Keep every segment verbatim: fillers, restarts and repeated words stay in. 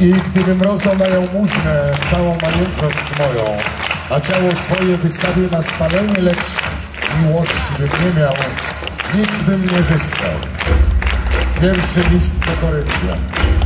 I gdybym rozdał na jałmużnę całą majątność moją, a ciało swoje wystawił na spalenie, lecz miłości bym nie miał, nic bym nie zyskał. Pierwszy list do Koryntian.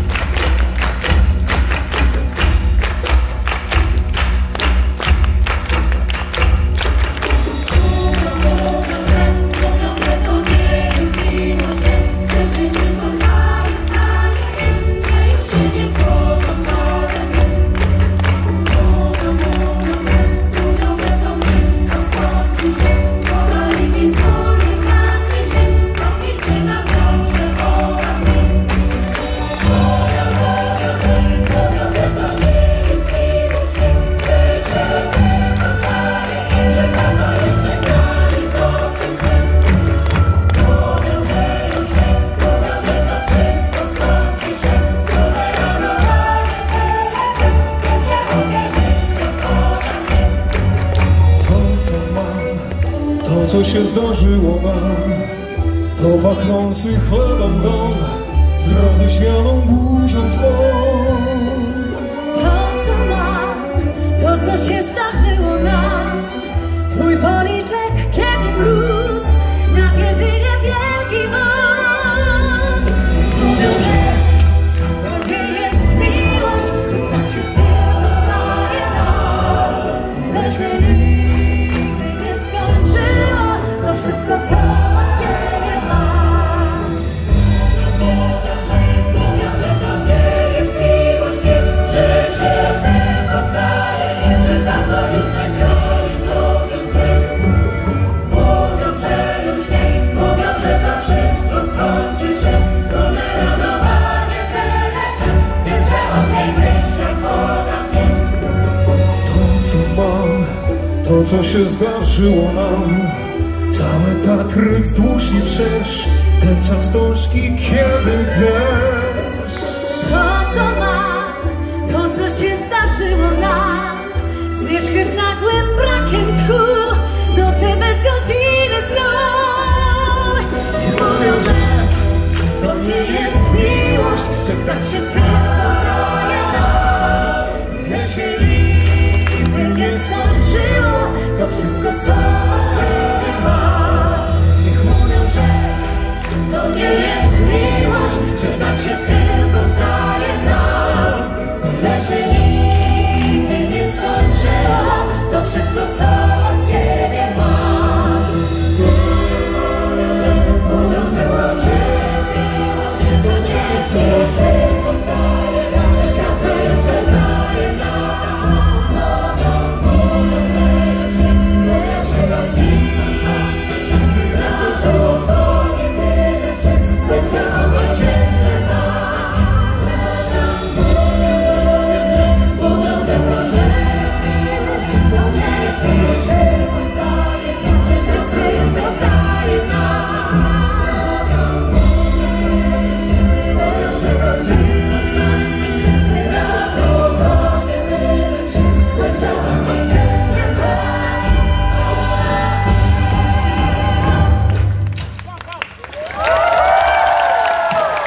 To, co się zdarzyło nam, to pachnący chlebem dom z roześmianą buzią twą. To, co mam, to, co się zdarzyło nam, twój policzek, kiedy mróz, na pierzynie wielki wąs. Mówią, że to nie jest miłość, że tak się tylko zdaje nam, lecz nigdy nie skończyło to wszystko, co od ciebie mam. Mówią, że, mówią, że to nie jest miłość, że się tylko zdaje, że dawno już przegrali z losem złym. Mówią, że już nie, mówią, że to wszystko skończy się, znumerowane byle czym, wiem, że o niej myślę ponad wiem. To, co mam, to, co się zdarzyło nam, całe Tatry wzdłuż i wszerz, tęcza wstążki, kiedy deszcz. To, co mam, to, co się zdarzyło nam, zwierzchy z nagłym brakiem tchu, noce bez godziny snu. Mówią, że to nie jest miłość, że tak się tylko